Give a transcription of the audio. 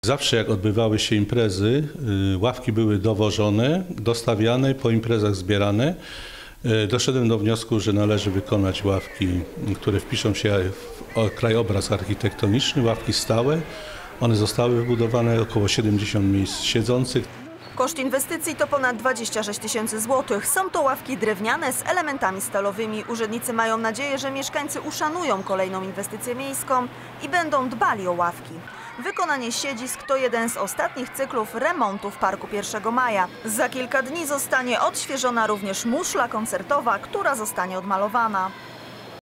Zawsze jak odbywały się imprezy, ławki były dowożone, dostawiane, po imprezach zbierane. Doszedłem do wniosku, że należy wykonać ławki, które wpiszą się w krajobraz architektoniczny, ławki stałe. One zostały wybudowane, około 70 miejsc siedzących. Koszt inwestycji to ponad 26 000 złotych. Są to ławki drewniane z elementami stalowymi. Urzędnicy mają nadzieję, że mieszkańcy uszanują kolejną inwestycję miejską i będą dbali o ławki. Wykonanie siedzisk to jeden z ostatnich cyklów remontów Parku 1 Maja. Za kilka dni zostanie odświeżona również muszla koncertowa, która zostanie odmalowana.